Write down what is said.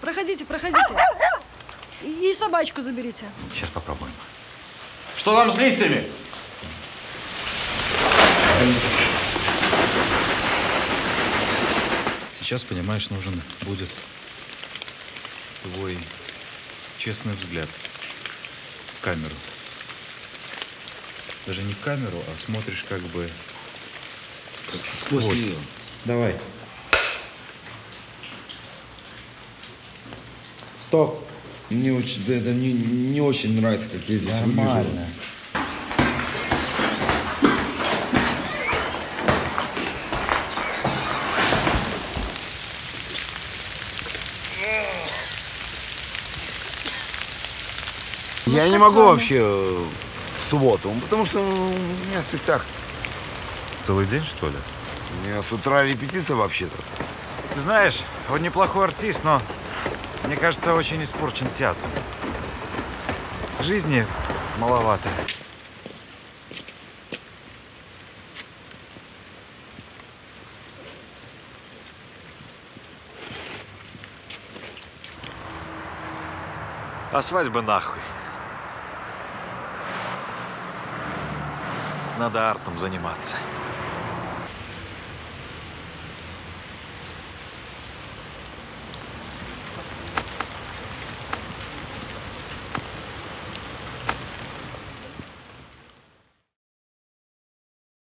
Проходите, проходите. И собачку заберите. Сейчас попробуем. Что там с листьями? Сейчас, понимаешь, нужен будет твой честный взгляд в камеру. Даже не в камеру, а смотришь как бы сквозь нее. Давай. Стоп. Мне очень, это не очень нравится, как я здесь выгляжу. Я не могу вообще в субботу, потому что у меня спектакль. Целый день, что ли? У меня с утра репетиция вообще-то. Ты знаешь, он неплохой артист, но, мне кажется, очень испорчен театр. Жизни маловато. А свадьба нахуй. Надо артом заниматься.